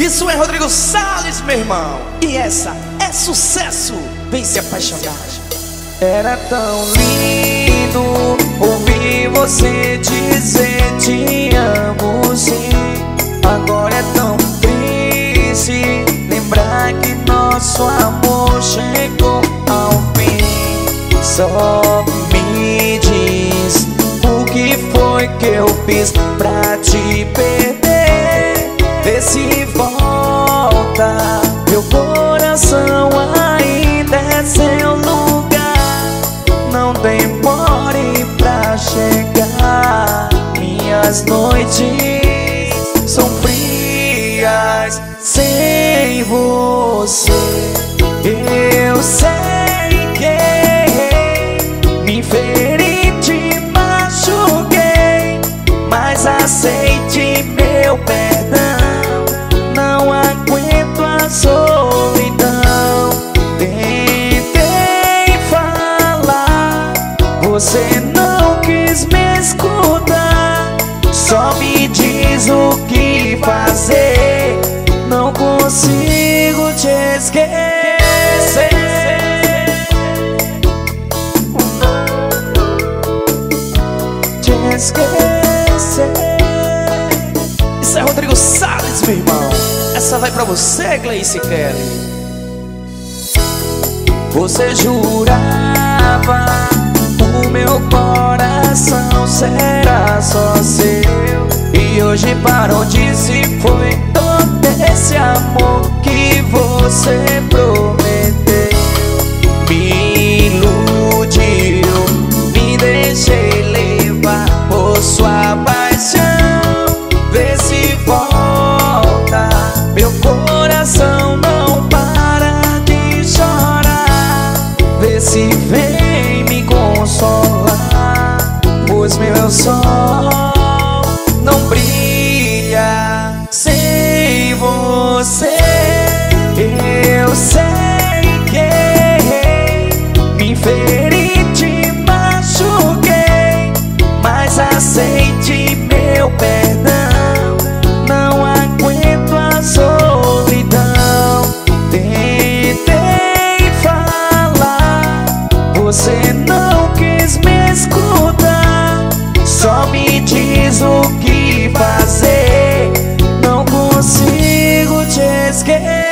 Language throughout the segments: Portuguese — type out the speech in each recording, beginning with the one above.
Isso é Rodrigo Salles, meu irmão. E essa é sucesso. Vem se apaixonar. Era tão lindo ouvir você dizer te amo sim. Agora é tão triste lembrar que nosso amor chegou ao fim. Só me diz o que foi que eu fiz pra te perder. Vê se volta, meu coração ainda é seu lugar. Não demore pra chegar. Minhas noites são frias sem você. Eu sei que me feri, te machuquei, mas aceite meu perdão. Não aguento a solidão. Tentei falar, você não quis me escutar. Só me diz o que fazer. Não consigo te esquecer. Te esquecer. Isso é Rodrigo Salles, meu irmão. Essa vai pra você, Gleice Kelly. Você jurava o meu coração será só seu. E hoje para onde se foi todo esse amor que você prometeu? Me iludiu, me deixei levar por sua paixão. Vê se volta, meu coração não para de chorar. Vê se vem me consolar, pois meu sol não brilha sem você. Eu sei que me feri, te machuquei, mas aceite meu perdão. Não aguento a solidão. Tentei falar, você não quis me escutar. Só me diz o que fazer. Não consigo te esquecer.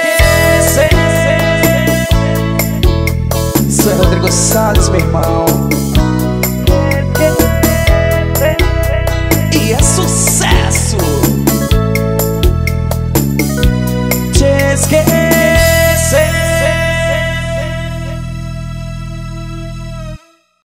Isso é Rodrigo Salles, meu irmão. E é sucesso. Te esquecer.